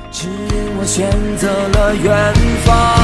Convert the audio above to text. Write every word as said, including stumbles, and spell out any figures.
只因我选择了远方。